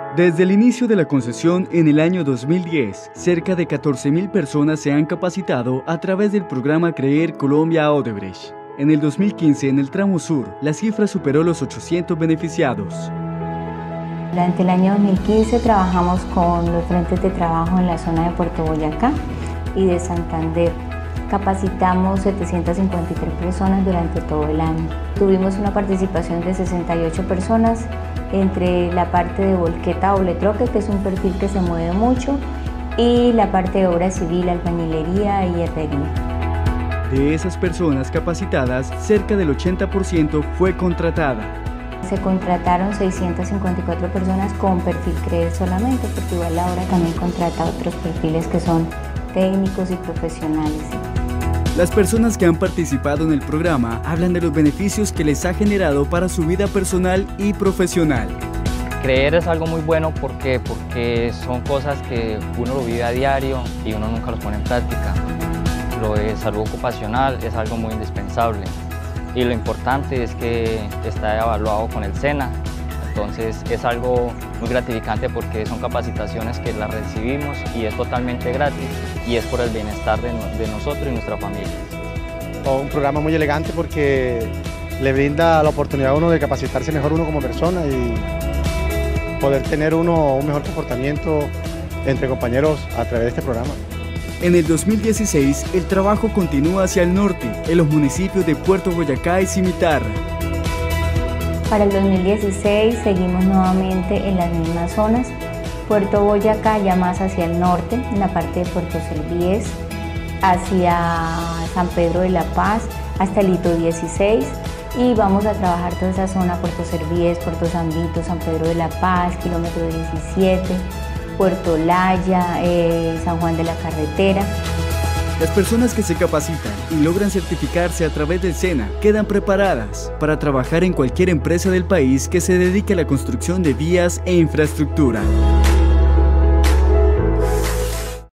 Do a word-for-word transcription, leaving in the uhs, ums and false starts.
Desde el inicio de la concesión en el año dos mil diez, cerca de catorce mil personas se han capacitado a través del programa Creer Colombia Odebrecht. En el dos mil quince, en el tramo sur, la cifra superó los ochocientos beneficiados. Durante el año dos mil quince trabajamos con los frentes de trabajo en la zona de Puerto Boyacá y de Santander. Capacitamos setecientas cincuenta y tres personas durante todo el año. Tuvimos una participación de sesenta y ocho personas entre la parte de volqueta doble troque, que es un perfil que se mueve mucho, y la parte de obra civil, albañilería y herrería. De esas personas capacitadas, cerca del ochenta por ciento fue contratada. Se contrataron seiscientas cincuenta y cuatro personas con perfil Creer solamente, porque igual la obra también contrata otros perfiles que son técnicos y profesionales. Las personas que han participado en el programa hablan de los beneficios que les ha generado para su vida personal y profesional. Creer es algo muy bueno porque, porque son cosas que uno lo vive a diario y uno nunca los pone en práctica. Lo de salud ocupacional es algo muy indispensable y lo importante es que está evaluado con el SENA. Entonces es algo muy gratificante porque son capacitaciones que las recibimos y es totalmente gratis y es por el bienestar de, de nosotros y nuestra familia. Un programa muy elegante porque le brinda la oportunidad a uno de capacitarse mejor uno como persona y poder tener uno un mejor comportamiento entre compañeros a través de este programa. En el dos mil dieciséis, el trabajo continúa hacia el norte, en los municipios de Puerto Boyacá y Cimitarra. Para el dos mil dieciséis seguimos nuevamente en las mismas zonas. Puerto Boyacá ya más hacia el norte, en la parte de Puerto Selvíes, hacia San Pedro de la Paz, hasta el hito dieciséis. Y vamos a trabajar toda esa zona, Puerto Selvíes, Puerto San Vito, San Pedro de la Paz, kilómetro diecisiete, Puerto Laya, eh, San Juan de la Carretera. Las personas que se capacitan y logran certificarse a través del SENA quedan preparadas para trabajar en cualquier empresa del país que se dedique a la construcción de vías e infraestructura.